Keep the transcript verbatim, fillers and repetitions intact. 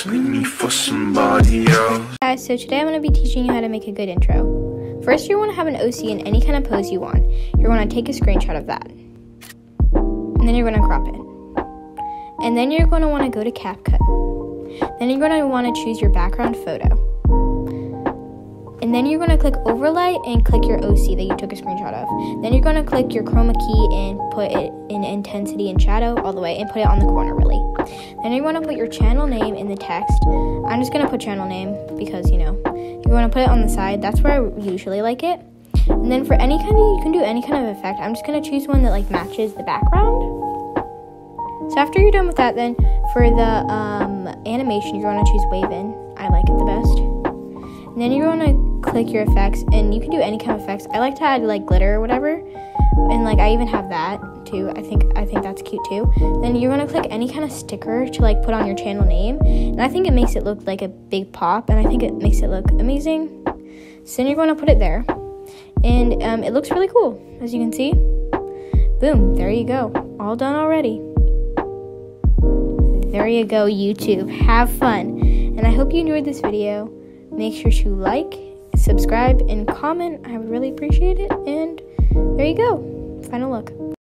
just leave me for somebody else. Guys, so today I'm going to be teaching you how to make a good intro. First, you want to have an O C in any kind of pose you want. You're going to take a screenshot of that. And then you're going to crop it. And then you're going to want to go to CapCut. Then you're going to want to choose your background photo. And then you're going to click overlay and click your O C that you took a screenshot of. Then you're going to click your chroma key and put it in intensity and shadow all the way and put it on the corner really. Then you're going to put your channel name in the text. I'm just going to put channel name because, you know, you're going to put it on the side. That's where I usually like it. And then for any kind of, you can do any kind of effect. I'm just going to choose one that like matches the background. So after you're done with that, then for the um, animation, you're going to choose wave in. I like it the best. And then you're going to click your effects, and you can do any kind of effects. I like to add like glitter or whatever, and like I even have that too. I think I think that's cute too. Then you're going to click any kind of sticker to like put on your channel name, and I think it makes it look like a big pop, and I think it makes it look amazing. So then you're going to put it there, and um, it looks really cool, as you can see. Boom, there you go, all done already. There you go, YouTube. Have fun, and I hope you enjoyed this video. Make sure to like, subscribe, and comment. I would really appreciate it. And there you go. Final look.